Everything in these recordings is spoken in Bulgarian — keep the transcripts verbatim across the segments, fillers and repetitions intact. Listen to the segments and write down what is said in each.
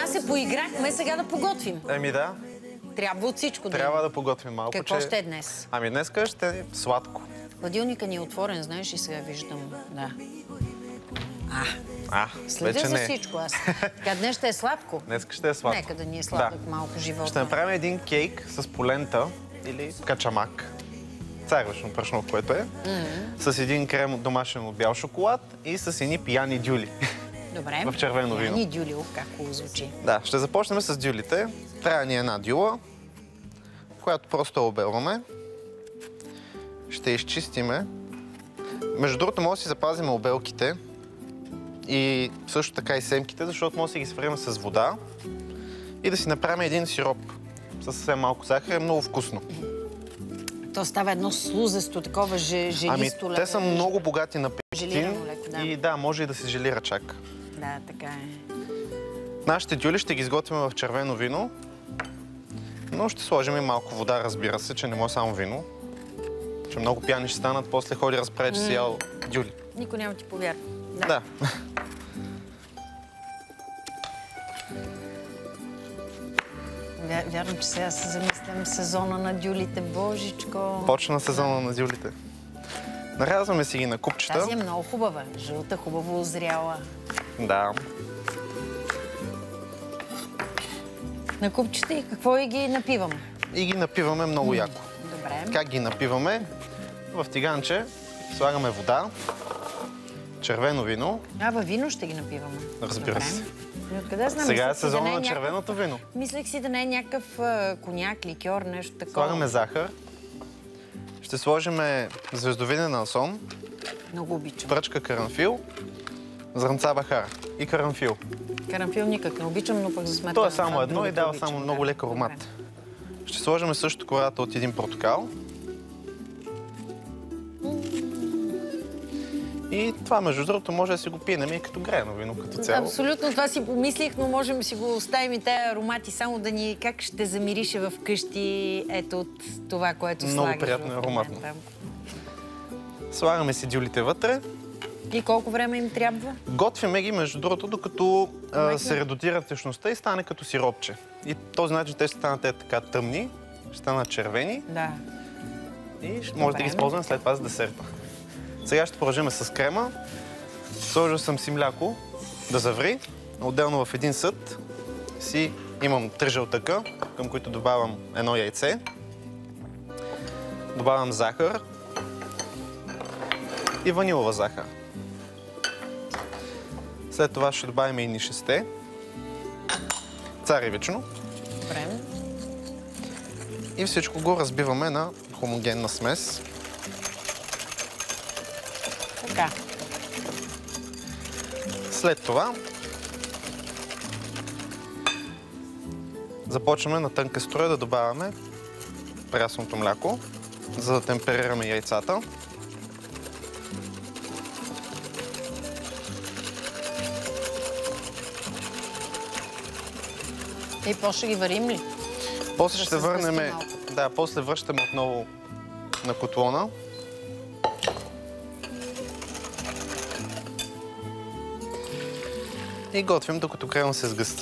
се поиграхме, сега да поготвим. Еми да. Трябва от всичко да Трябва да поготвим малко. Какво че... ще е днес? Ами днеска ще е сладко. Хладилника ни е отворен, знаеш, и сега виждам. Да. А, а следя за не. всичко аз. Така, днес ще е сладко. Днеска ще е сладко. Нека да ни е сладък да. малко живота. Ще направим един кейк с полента или качамак. Царевично прашно, което е. Mm-hmm. С един крем домашен от бял шоколад и с едни пияни дюли. Добре. В червено вино. Пияни дюли, как хубаво звучи. Да, ще започнем с дюлите. Трябва ни една дюла, която просто обелваме. Ще изчистиме. Между другото, може да си запазим обелките и също така и семките, защото може да си ги сварим с вода и да си направим един сироп с съвсем малко захар. Е много вкусно. То става едно слузесто, такова желисто. Ами, те са много богати на пектин да. и да, може и да се желира чак. Да, така е. Нашите дюли ще ги изготвим в червено вино, но ще сложим и малко вода, разбира се, че не може само вино. Че много пияни ще станат, после ходи разправи, че си ял дюли. Никой няма ти повярва. Да. да. Вя, вярно, че сега се замислям сезона на дюлите. Божичко! Почна сезона на дюлите. Нарязваме си ги на купчета. Тази е много хубава. Жълта, хубаво озряла. Да. На купчета и какво и ги напиваме? И ги напиваме много яко. Добре. Как ги напиваме? В тиганче слагаме вода, червено вино. А, във вино ще ги напиваме. Разбира Добре. се. И откъде знам? Сега е Мислех си сезона да не на някакъв... червеното вино. Мислех си да не е някакъв а, коняк, ликьор, нещо такова. Слагаме захар. Ще сложим звездовиден ансон. Много обичам. Пръчка карамфил, зрънца бахар и карамфил. Карамфил никак не обичам, но пък за сметка. То е само едно и дава обичам, само да. много лек аромат. Добре. Ще сложим също кората от един портокал. И това, между другото, може да си го пинем и като греено вино, като цяло. Абсолютно, това си помислих, но можем да си го оставим и тези аромати, само да ни как ще замирише в къщи, ето от това, което много слагаш. Много приятно и ароматно. Да. Слагаме си дюлите вътре. И колко време им трябва? Готвиме ги, между другото, докато а, се редуцира течността и стане като сиропче. И този начин те ще станат така тъмни, ще станат червени. Да. И ще може да ги използваме след това за десерта. Сега ще продължим с крема. Сложил съм си мляко да заври. Отделно в един съд си имам три жълтъка, към които добавям едно яйце. Добавям захар и ванилова захар. След това ще добавим и нишесте. Царевично. Добре. И всичко го разбиваме на хомогенна смес. Така. След това започваме на тънка струя да добавяме прясното мляко, за да темперираме яйцата. И после ще ги варим ли? После да ще върнем. малко. Да, после връщаме отново на котлона. И готвим, докато крема се сгъсти.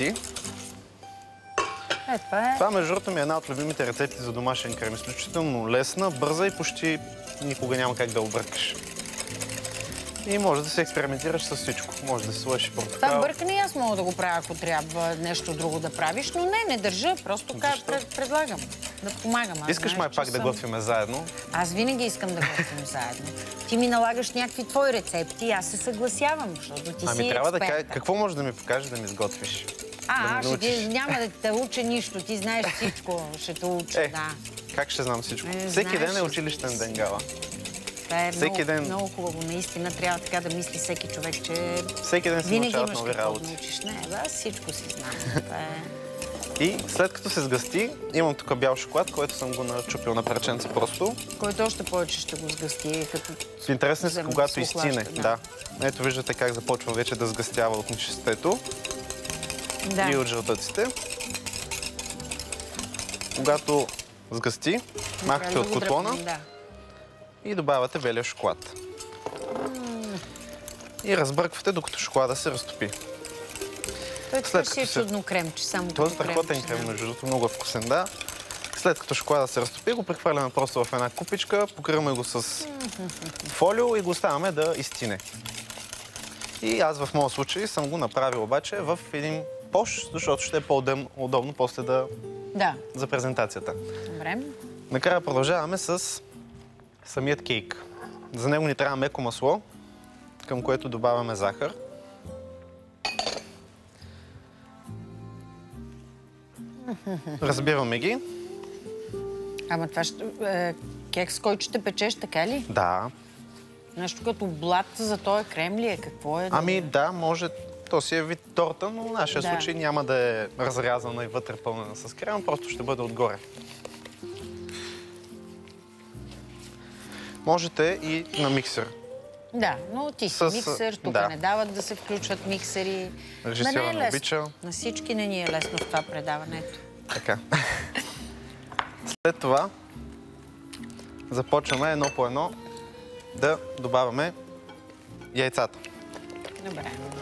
Е, това е. Това, между другото, ми е една от любимите рецепти за домашен крем. Изключително лесна, бърза и почти никога няма как да объркаш. И може да се експериментираш с всичко. Може да се сложиш портокал. Това бъркане аз мога да го правя, ако трябва нещо друго да правиш, но не, не държа, просто пред, предлагам да помагам. Аз Искаш знаеш, май пак да съм... готвиме заедно? Аз винаги искам да готвим заедно. Ти ми налагаш някакви твои рецепти и аз се съгласявам, защото ти ами, си Ами трябва да експерта. кажа, какво можеш да ми покажеш да ми сготвиш? А, да ще ти, няма да те уча нищо, ти знаеш всичко, ще те уча, е, да. Как ще знам всичко? Не, всеки знаеш, ден е училищен ден, Гала. Това е всеки много, ден... много хубаво. Наистина трябва така да мисли всеки човек, че всеки ден се винаги научават имаш нови какво да работи. научиш. Не, да, всичко си знам. Това е... И след като се сгъсти, имам тук бял шоколад, който съм го начупил на парченца просто. Който още повече ще го сгъсти, като... Интересно е, когато изтине. Да. Да. Ето виждате как започва вече да сгъстява от нишестето Да. и от жълтъците. Когато сгъсти, махате от котлона да. и добавяте белия шоколад. И разбърквате, докато шоколада се разтопи. Той това ще е чудно кремче, само Това е като страхотен кремче, крем, да. между другото, много е вкусен, да. След като шоколада се разтопи, го прехвърляме просто в една купичка, покриваме го с фолио и го оставяме да изтине. И аз в моя случай съм го направил обаче в един пош, защото ще е по-удобно после да... Да. за презентацията. Добре. Накрая продължаваме с самият кейк. За него ни трябва меко масло, към което добавяме захар. Разбиваме ги. Ама това ще, е, кекс, който ще печеш, така ли? Да. Нещо като блат за този крем ли е? Какво е? Ами да, може. То си е вид торта, но в нашия Да. случай няма да е разрязана и вътре пълнена с крем, просто ще бъде отгоре. Можете и на миксер. Да, но ти си С- миксер, тук да. не дават да се включват миксери. Режисьора Да, не е не лесно. обича. На всички не ни е лесно в това предаването. Така. След това започваме едно по едно да добавяме яйцата. Добре.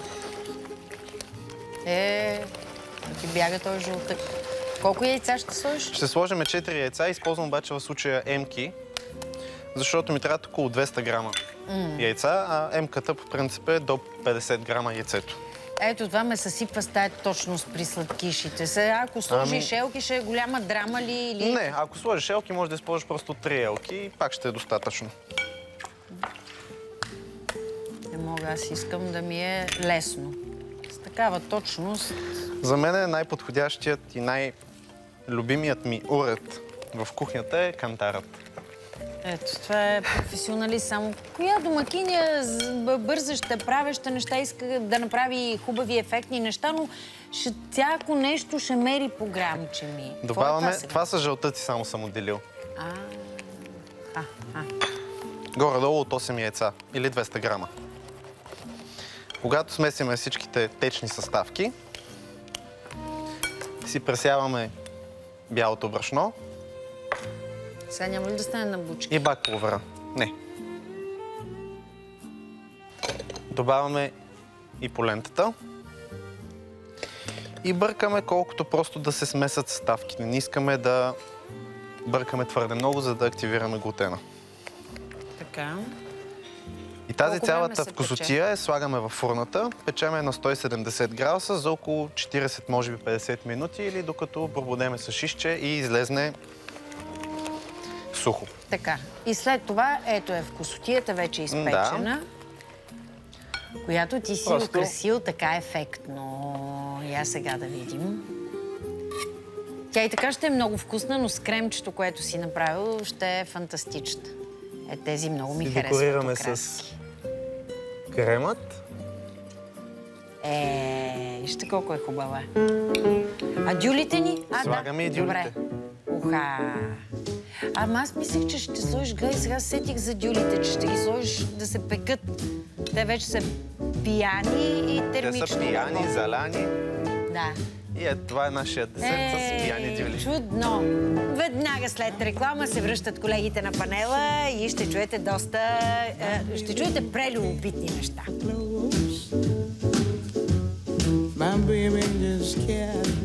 Е, да ти бяга този жълтък. Колко яйца ще сложиш? Ще сложим четири яйца, използвам обаче в случая емки, защото ми трябват около двеста грама яйца, а емката по принцип е до петдесет грама яйцето. Ето това ме съсипва с тая точност при сладкишите. Сега, ако сложиш Ами- елки, ще е голяма драма ли? Или... Не, ако сложиш елки, може да използваш просто три елки и пак ще е достатъчно. Не мога, аз искам да ми е лесно. С такава точност. За мен е най-подходящият и най-любимият ми уред в кухнята е кантарът. Ето, това е професионалист само. Коя домакиня з- бързаща, правеща неща, иска да направи хубави, ефектни неща, но ще, всяко нещо ще мери по грамче ми. Какво е Добавяме, сега? това са жълтъци само съм отделил. А, а, а. Горе-долу от осем яйца или двеста грама. Когато смесиме всичките течни съставки, си пресяваме бялото брашно Сега няма ли да стане на бучки? и бак пулвера. Не. Добавяме и полентата. И бъркаме колкото просто да се смесат съставките. Не искаме да бъркаме твърде много, за да активираме глутена. Така. И тази Колко време цялата се вкусотия я слагаме във фурната. Печеме на сто и седемдесет градуса за около четиридесет, може би петдесет минути или докато пробудеме с шишче и излезне сухо. Така. И след това, ето е вкусотията вече изпечена, която ти си Просто- украсил така ефектно. Я сега да видим. Тя и така ще е много вкусна, но с кремчето, което си направил, ще е фантастична. Е, тези много ми И харесват декорираме украски. с кремът. Е, вижте колко е хубава. А дюлите ни? А, Слагаме да. и дюлите. Добре. Уха. Ама аз мислех, че ще сложиш, гледай, сега сетих за дюлите, че ще ги сложиш да се пекат. Те вече са пияни и Те термично. са пияни, заляни. Да. И е, това е нашия десерт с пияни дюли. Чудно! Веднага след реклама се връщат колегите на панела и ще чуете доста... е, ще чуете прелюбопитни неща. My baby just can't